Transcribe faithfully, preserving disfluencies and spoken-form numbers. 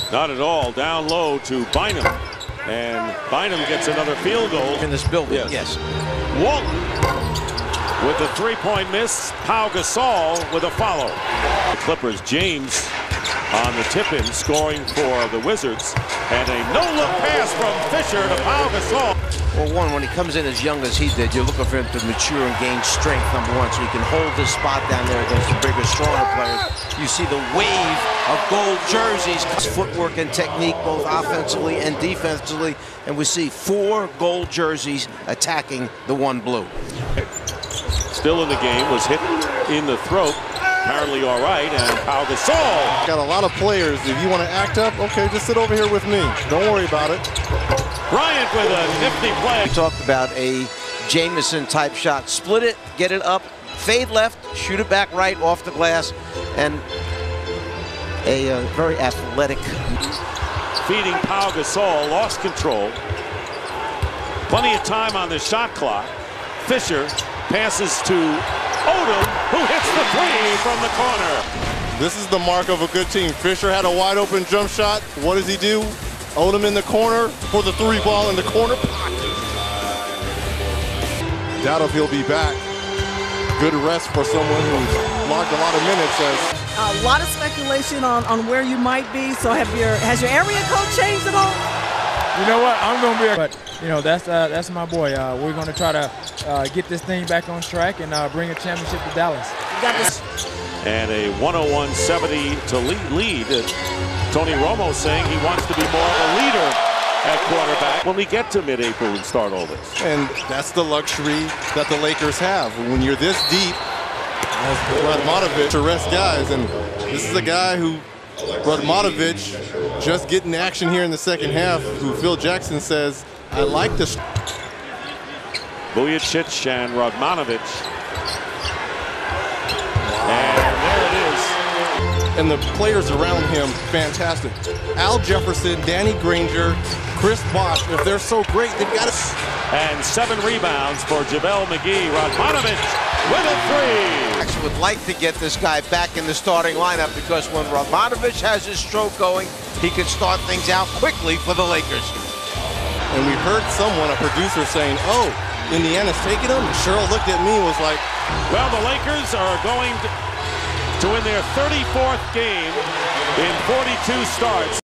Not at all. Down low to Bynum. And Bynum gets another field goal. In this building, yes. yes. Walton with the three-point miss. Pau Gasol with a follow. The Clippers, James on the tip-in, scoring for the Wizards. And a no-look pass from Fisher to Pau Gasol. Well, one, when he comes in as young as he did, you're looking for him to mature and gain strength, number one, so he can hold this spot down there against the bigger, stronger players. You see the wave of gold jerseys, footwork and technique, both offensively and defensively, and we see four gold jerseys attacking the one blue. Still in the game, was hit in the throat. Apparently all right, and Pau Gasol. Got a lot of players. If you want to act up, okay, just sit over here with me. Don't worry about it. Bryant with a nifty play. We talked about a Jamison-type shot. Split it, get it up, fade left, shoot it back right off the glass, and a uh, very athletic. Feeding Pau Gasol, lost control. Plenty of time on the shot clock. Fisher passes to Odom, who hits the three from the corner. This is the mark of a good team. Fisher had a wide open jump shot. What does he do? Odom in the corner for the three ball in the corner pocket. Doubt if he'll be back. Good rest for someone who's logged a lot of minutes. As a lot of speculation on, on where you might be. So have your has your area code changed at all? You know what? I'm gonna be, a, but you know that's uh, that's my boy. Uh, we're gonna try to uh, get this thing back on track and uh, bring a championship to Dallas. You got this. And a one oh one seventy to lead. lead. Tony Romo saying he wants to be more of a leader at quarterback when we get to mid-April and start all this. And that's the luxury that the Lakers have. When you're this deep, as Radmanovic to rest guys, and this is a guy who, Radmanovic, just getting action here in the second half, who Phil Jackson says, I like this. Vujacic and Radmanovic. And there it is. And the players around him, fantastic. Al Jefferson, Danny Granger, Chris Bosh, if they're so great, they've got to... And seven rebounds for JaVale McGee. Radmanovic with a three. Actually would like to get this guy back in the starting lineup because when Radmanovic has his stroke going, he can start things out quickly for the Lakers. And we heard someone, a producer, saying, oh, Indiana's taking him? And Cheryl looked at me and was like... Well, the Lakers are going to... to win their thirty-fourth game in forty-two starts.